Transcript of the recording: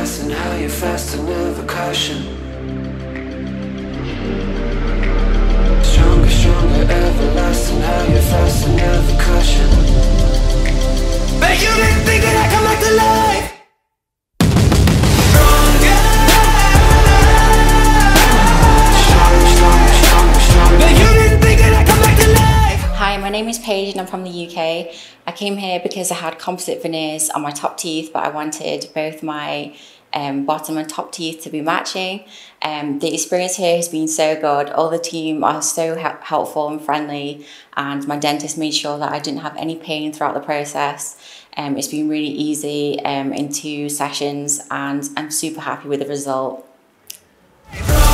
everlasting, how you're fast and never caution. Stronger, stronger, everlasting, how you're fast and never caution. But you didn't think that I'd come back to life. Hi, my name is Paige and I'm from the UK. I came here because I had composite veneers on my top teeth, but I wanted both my bottom and top teeth to be matching. The experience here has been so good. All the team are so helpful and friendly, and my dentist made sure that I didn't have any pain throughout the process. It's been really easy in 2 sessions, and I'm super happy with the result.